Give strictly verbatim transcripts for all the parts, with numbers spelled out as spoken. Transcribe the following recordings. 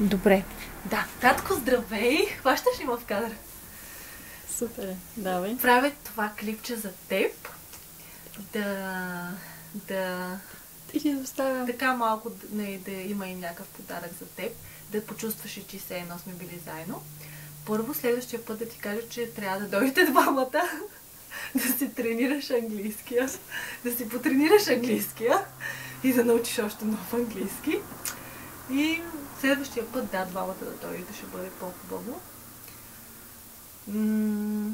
Добре. Да, татко, здравей! Хващаш ли ме в кадър? Супер е. Давай. Правя това клипче за теб. Да... Да... Ти ти доставям. Така малко не, да има и някакъв подарък за теб. Да почувстваш и, че все едно сме били заедно. Първо, следващия път да ти кажа, че трябва да дойдете двамата. Да си тренираш английския. Да си потренираш английския. И да научиш още нов английски. И следващия път, да, двамата да дойдете, ще бъде по-хубаво. М-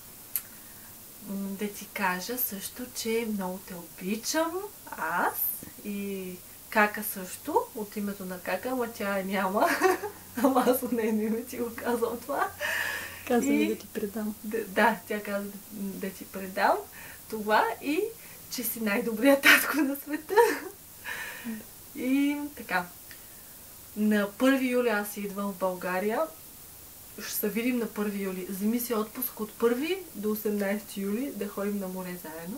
да ти кажа също, че много те обичам аз и Кака също, от името на Кака, ама тя няма. Ама аз от нейно име ти го казвам това. Каза ми и... да ти предам. Да, да, тя каза да, да ти предам това и че си най-добрият татко на света. И така. На първи юли аз идвам в България. Ще се видим на първи юли. Вземи си отпуск от първи до осемнадесети юли да ходим на море заедно.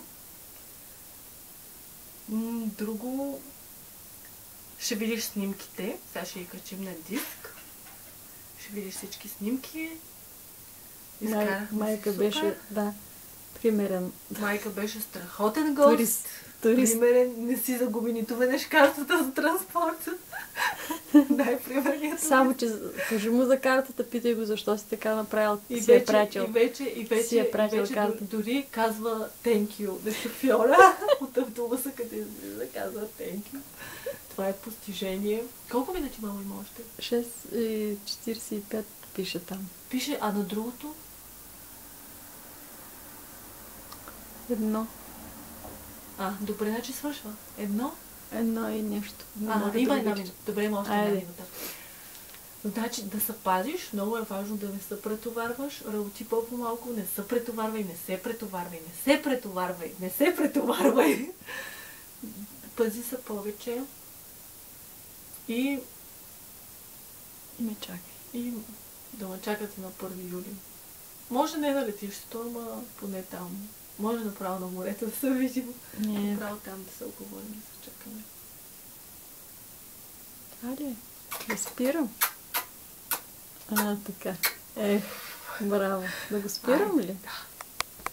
Друго... Ще видиш снимките. Сега ще ги качим на диск. Ще видиш всички снимки. Май, майка беше, да, примерен. Майка беше страхотен гост. Турист. Турист. Примерен. Не си загуби нито веднъж картата за транспорт. Най-примерният. Само, че кажи му за картата, питай го защо си така направил. И си вече, е пратил. И вече, и вече, си е пратил и вече карта. дори казва thank you на шофьора от автобуса, къде излиза, казва thank you. Това е постижение. Колко минути мама има още? шест и четиридесет и пет пише там. Пише, а на другото? Едно. А, добре, значи свършва. Едно? Едно и нещо. А, Мога има да една го минута. Добре, има още Айде. една минута. Значи да се пазиш, много е важно да не се претоварваш, работи по-малко, не се претоварвай, не се претоварвай, не се претоварвай, не се претоварвай. Пази се повече и И ме чакай. и да ме чакате на първи юли. Може не на летището, ама поне там. Може направо на морето да се видим. Не. Направо там да се оговорим и се чакаме. Това ли е? Да спирам. А, така. Е, браво. Да го спирам ли? Да.